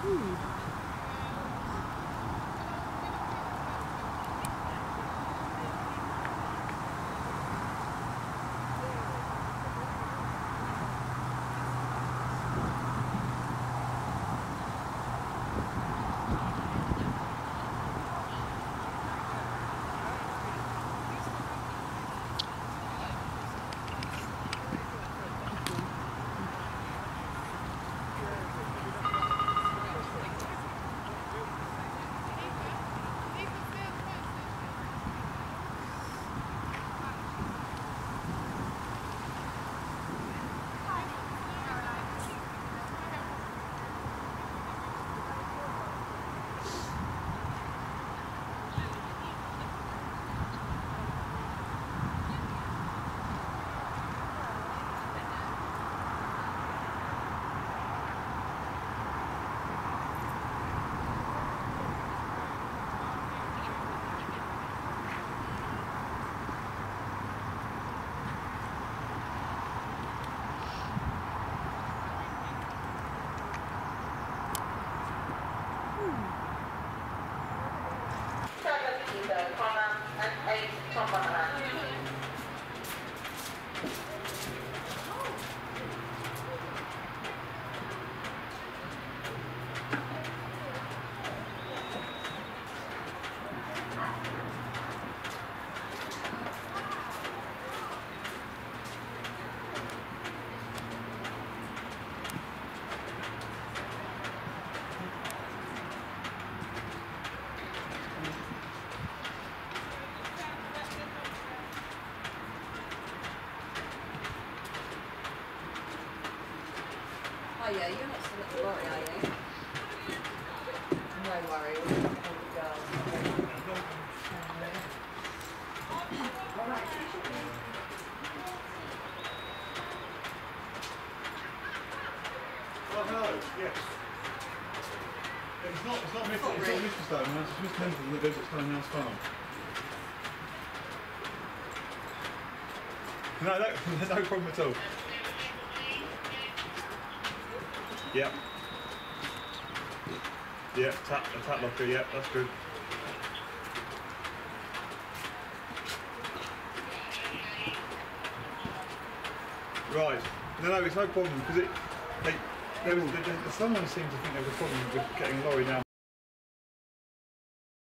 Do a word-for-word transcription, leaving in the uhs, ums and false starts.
Hmm. Oh yeah, you're not still at the lorry, are you? No worry, we'll look at all the girls. Alright, oh hello, yes. It's not, it's not Mister It's not Mister Stonehouse, it's Mister Henderson that lives at Stonehouse Farm. No, no, no problem at all. Yep. Yep, tap, a tap locker, yep, that's good. Right. No, no, it's no problem, because it, they, there was, there, someone seemed to think there was a problem with getting a lorry down